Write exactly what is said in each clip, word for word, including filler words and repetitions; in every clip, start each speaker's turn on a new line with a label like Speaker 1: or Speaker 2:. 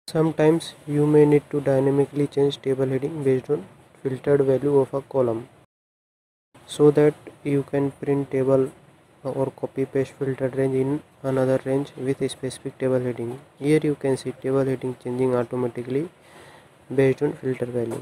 Speaker 1: Sometimes you may need to dynamically change table heading based on filtered value of a column, so that you can print table or copy paste filtered range in another range with a specific table heading. Here you can see table heading changing automatically based on filter value.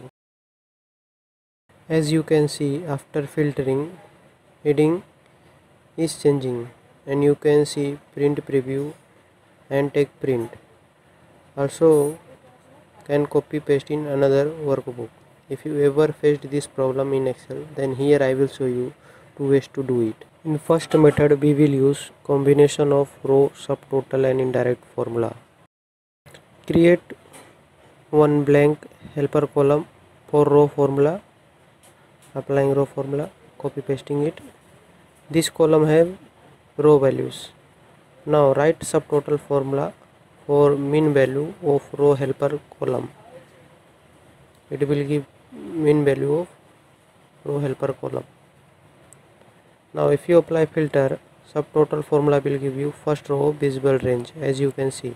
Speaker 1: As you can see, after filtering, heading is changing, and you can see print preview and take print. Also can copy paste in another workbook. If you ever faced this problem in Excel, then here I will show you two ways to do it. In first method, we will use combination of row, subtotal and indirect formula. Create one blank helper column for row formula, applying row formula, copy pasting it. This column have row values. Now write subtotal formula for mean value of row helper column. It will give mean value of row helper column. Now if you apply filter, subtotal formula will give you first row of visible range. As you can see,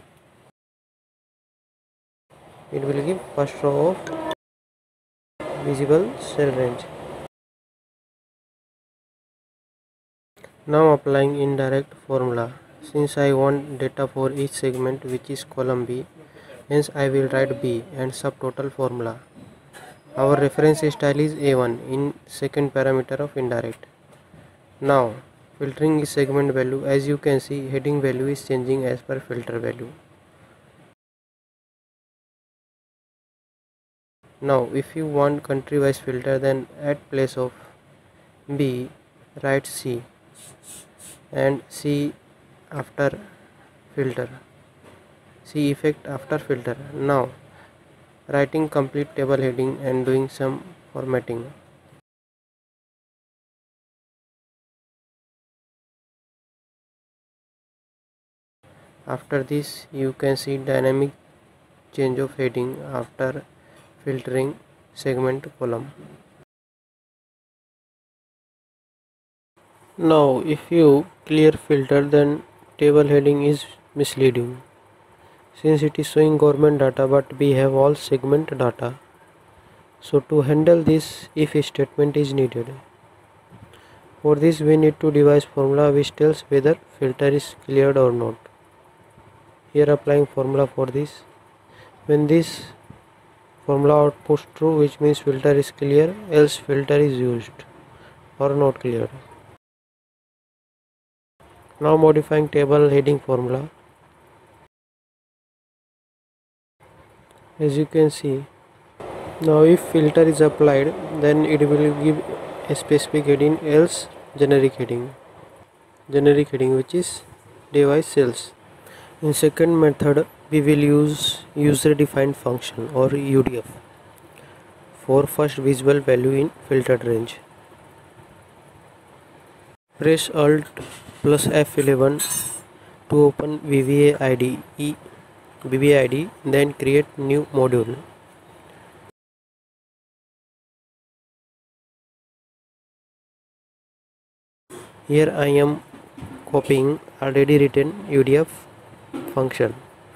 Speaker 1: it will give first row of visible cell range. Now applying indirect formula. Since I want data for each segment, which is column B, hence I will write B and subtotal formula. Our reference style is A one in second parameter of indirect. Now filtering is segment value. As you can see, heading value is changing as per filter value. Now if you want country wise filter, then at place of B write C and C after filter, C effect after filter. Now writing complete table heading and doing some formatting. After this, you can see dynamic change of heading after filtering segment column. Now if you clear filter, then table heading is misleading, since it is showing government data but we have all segment data. So to handle this, if statement is needed. For this we need to devise formula which tells whether filter is cleared or not. Here applying formula for this. When this formula outputs true, which means filter is clear, else filter is used or not cleared. Now modifying table heading formula. As you can see, now if filter is applied, then it will give a specific heading, else generic heading. Generic heading which is device cells. In second method, we will use user defined function or U D F for first visible value in filtered range. Press Alt plus F eleven to open V B A I D E V B A I D, then create new module. Here I am copying already written U D F function,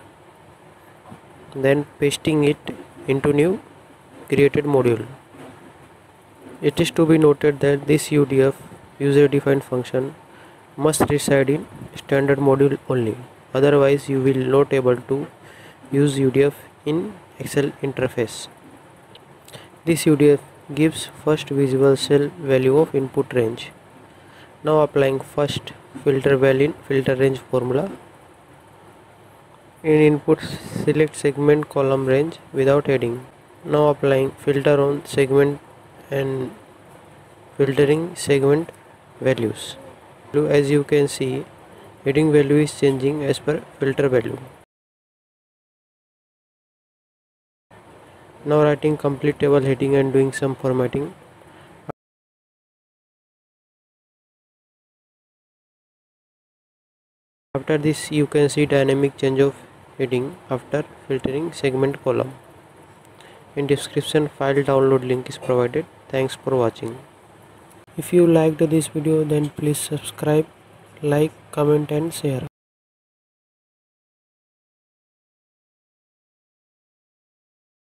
Speaker 1: then pasting it into new created module. It is to be noted that this U D F user defined function must reside in standard module only, otherwise you will not able to use U D F in Excel interface. This U D F gives first visible cell value of input range. Now applying first filter value in filter range formula. In input, select segment column range without heading. Now applying filter on segment and filtering segment values. As you can see, heading value is changing as per filter value. Now writing complete table heading and doing some formatting. After this, you can see dynamic change of heading after filtering segment column. In description, file download link is provided. Thanks for watching. If you liked this video, then please subscribe, like, comment and share.